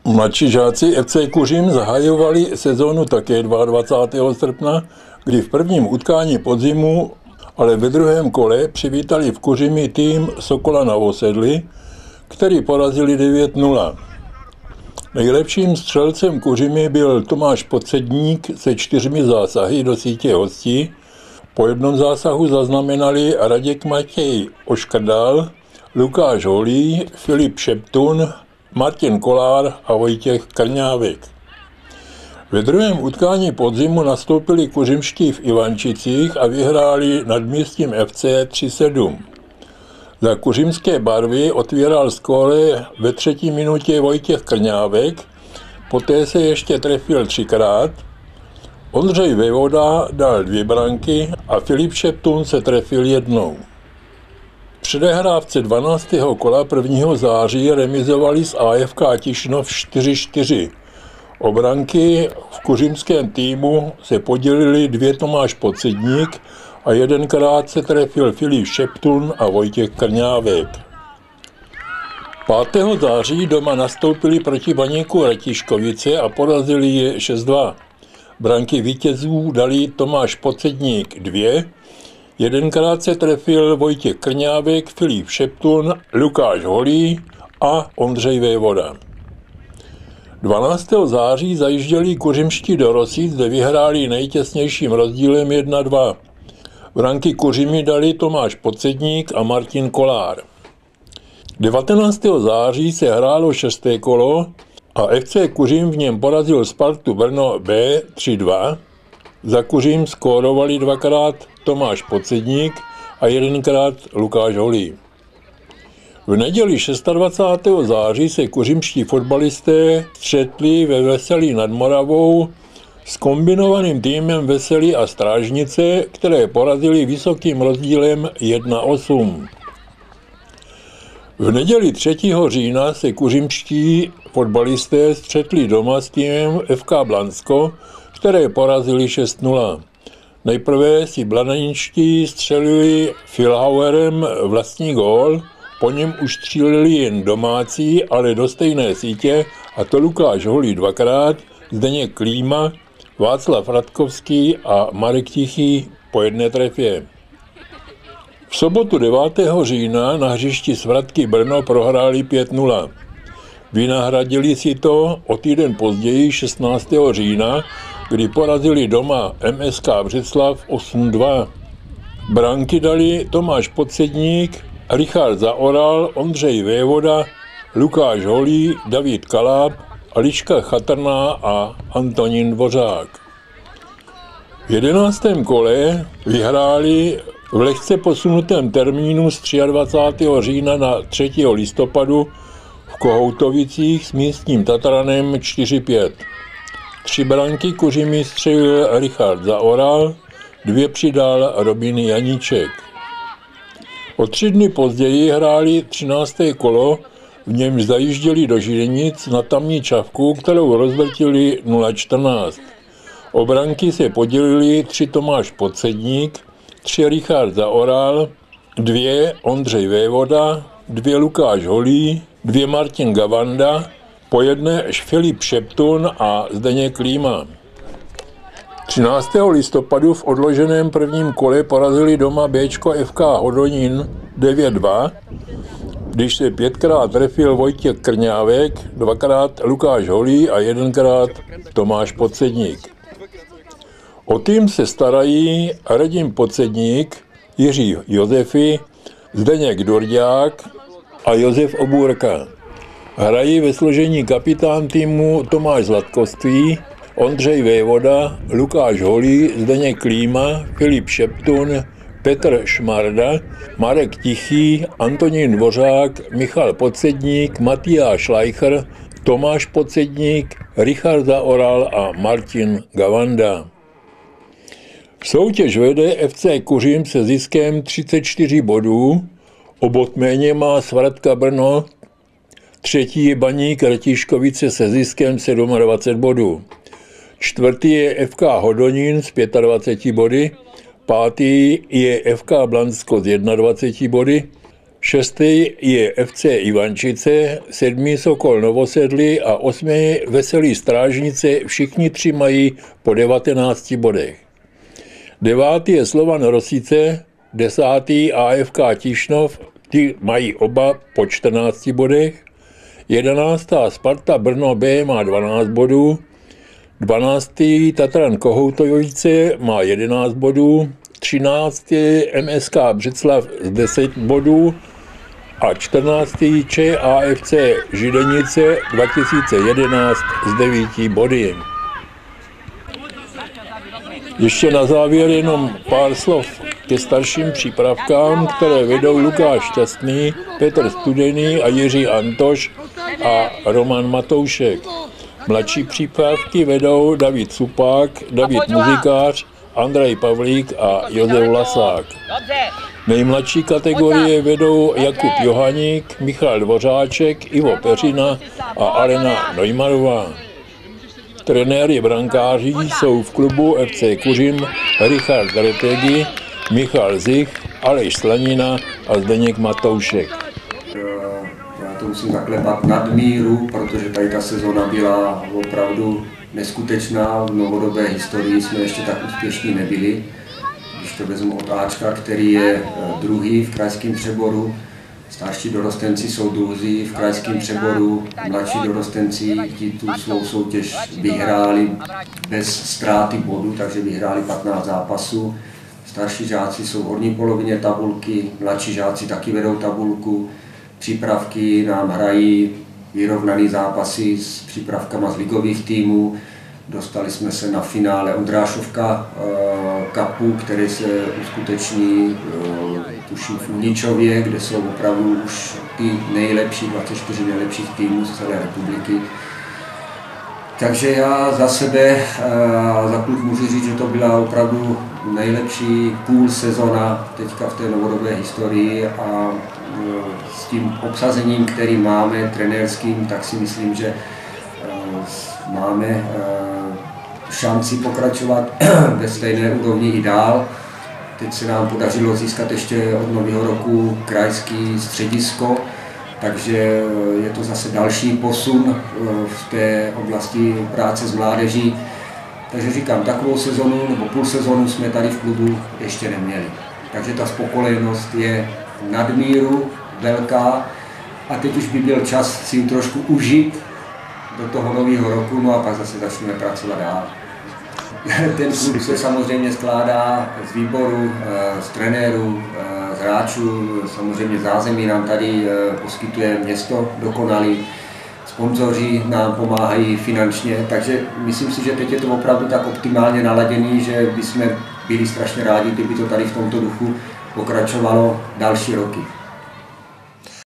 Mladší žáci FC Kuřim zahajovali sezónu také 22. srpna, kdy v prvním utkání podzimu, ale ve druhém kole přivítali v Kuřimi tým Sokola Novosedly, který porazili 9-0. Nejlepším střelcem Kuřimi byl Tomáš Podsedník se 4 zásahy do sítě hostí. Po jednom zásahu zaznamenali Raděk Matěj Oškrdal, Lukáš Holý, Filip Šeptun, Martin Kolár a Vojtěch Krňávek. Ve druhém utkání podzimu nastoupili kuřimští v Ivančicích a vyhráli nad Městím FC 3-7. Za kuřimské barvy otvíral skóre ve 3. minutě Vojtěch Krňávek, poté se ještě trefil 3krát. Ondřej Vévoda dal 2 branky a Filip Šeptun se trefil 1. V předehrávce 12. kola 1. září remizovali s AFK Tišnov 4-4. O branky v kuřimském týmu se podělili 2 Tomáš Podsedník a 1krát se trefil Filip Šeptun a Vojtěch Krňávek. 5. září doma nastoupili proti Baníku Ratíškovice a porazili je 6-2. Branky vítězů dali Tomáš Podsedník 2, 1krát se trefil Vojtěch Krňávek, Filip Šeptun, Lukáš Holý a Ondřej Vévoda. 12. září zajížděli kuřimští do Rosic, kde vyhráli nejtěsnějším rozdílem 1-2. Branky Kuřimi dali Tomáš Podsedník a Martin Kolár. 19. září se hrálo 6. kolo a FC Kuřim v něm porazil Spartu Brno B 3-2. Za Kuřim skórovali 2krát Tomáš Podsedník a 1krát Lukáš Holý. V neděli 26. září se kuřimští fotbalisté střetli ve Veselí nad Moravou s kombinovaným týmem Veselí a Strážnice, které porazili vysokým rozdílem 1-8. V neděli 3. října se kuřimští fotbalisté střetli doma s týmem FK Blansko, které porazili 6-0. Nejprve si blaneničtí střelili Filhauerem vlastní gól, po něm už stříleli jen domácí, ale do stejné sítě, a to Lukáš Holý 2krát, Zdeněk Klíma, Václav Radkovský a Marek Tichý po 1 trefě. V sobotu 9. října na hřišti Svratky Brno prohráli 5-0. Vynahradili si to o týden později 16. října, kdy porazili doma MSK Břeclav 8-2. Branky dali Tomáš Podsedník, Richard Zaoral, Ondřej Vévoda, Lukáš Holý, David Kaláb, Eliška Chatrná a Antonín Dvořák. V 11. kole vyhráli v lehce posunutém termínu z 23. října na 3. listopadu v Kohoutovicích s místním Tatranem 4-5. 3 branky Kuřimi střelil Richard Zaoral, 2 přidal Robin Janíček. O 3 dny později hráli 13. kolo, v němž zajížděli do Žilinic na tamní Čavku, kterou rozvrtili 0-14. O branky se podělili 3 Tomáš Podsedník, 3 Richard Zaoral, 2 Ondřej Vévoda, 2 Lukáš Holý, 2 Martin Gavanda, po 1 Filip Šeptun a Zdeněk Klíma. 13. listopadu v odloženém prvním kole porazili doma Bčko FK Hodonín 9-2, když se 5krát trefil Vojtěch Krňávek, 2krát Lukáš Holý a 1krát Tomáš Podsedník. O tým se starají Radim Podsedník, Jiří Josefy, Zdeněk Dorďák a Josef Obůrka. Hrají ve složení kapitán týmu Tomáš Zlatkovský, Ondřej Vévoda, Lukáš Holý, Zdeněk Klíma, Filip Šeptun, Petr Šmarda, Marek Tichý, Antonín Dvořák, Michal Podsedník, Matyáš Schleicher, Tomáš Podsedník, Richard Zaoral a Martin Gavanda. Soutěž vede FC Kuřim se ziskem 34 bodů, o bod méně má Svratka Brno, 3. je Baník Ratíškovice se ziskem 27 bodů. 4. je FK Hodonín s 25 body, 5. je FK Blansko s 21 body, Šestý je FC Ivančice, 7. Sokol Novosedly a 8. Veselý Strážnice, všichni 3 mají po 19 bodech. 9. je Slovan Rosice, 10. AFK Tišnov, ty mají oba po 14 bodech. 11. Sparta Brno B má 12 bodů. 12. Tatran Kohoutovice má 11 bodů. 13. MSK Břeclav z 10 bodů. A 14. ČAFC Židenice 2011 z 9 body. Ještě na závěr jenom pár slov ke starším přípravkám, které vedou Lukáš Šťastný, Petr Studený a Jiří Antoš a Roman Matoušek. Mladší přípravky vedou David Supák, David Muzikář, Andrej Pavlík a Josef Lasák. Nejmladší kategorie vedou Jakub Johaník, Michal Dvořáček, Ivo Peřina a Alena Neumarová. Trenéry brankáří jsou v klubu FC Kuřim Richard Retegi, Michal Zich, Aleš Slanina a Zdeněk Matoušek. Já to musím zaklepat nadmíru, protože tady ta sezona byla opravdu neskutečná. V novodobé historii jsme ještě tak úspěšní nebyli. Když to vezmu od Ačka, který je druhý v krajském přeboru, starší dorostenci jsou druzí v krajském přeboru, mladší dorostenci ti tu svou soutěž vyhráli bez ztráty bodu, takže vyhráli 15 zápasů. Starší žáci jsou v horní polovině tabulky, mladší žáci taky vedou tabulku. Přípravky nám hrají vyrovnané zápasy s přípravkama z ligových týmů. Dostali jsme se na finále Ondrášovka Cupu, který se uskuteční tuším v Uničově, kde jsou opravdu už ty nejlepší, 24 nejlepších týmů z celé republiky. Takže já za sebe, za klub můžu říct, že to byla opravdu nejlepší půl sezona teďka v té novodobé historii a s tím obsazením, který máme trenérským, tak si myslím, že máme šanci pokračovat ve stejné úrovni i dál. Teď se nám podařilo získat ještě od nového roku krajský středisko, takže je to zase další posun v té oblasti práce s mládeží. Takže říkám, takovou sezonu nebo půl sezonu jsme tady v klubu ještě neměli. Takže ta spokojenost je nadmíru velká a teď už by byl čas si ji trošku užít do toho nového roku, no a pak zase začneme pracovat dál. Ten klub se samozřejmě skládá z výboru, z trenérů, z hráčů, samozřejmě zázemí nám tady poskytuje město dokonalý, sponzoři nám pomáhají finančně, takže myslím si, že teď je to opravdu tak optimálně naladěný, že bychom byli strašně rádi, kdyby to tady v tomto duchu pokračovalo další roky.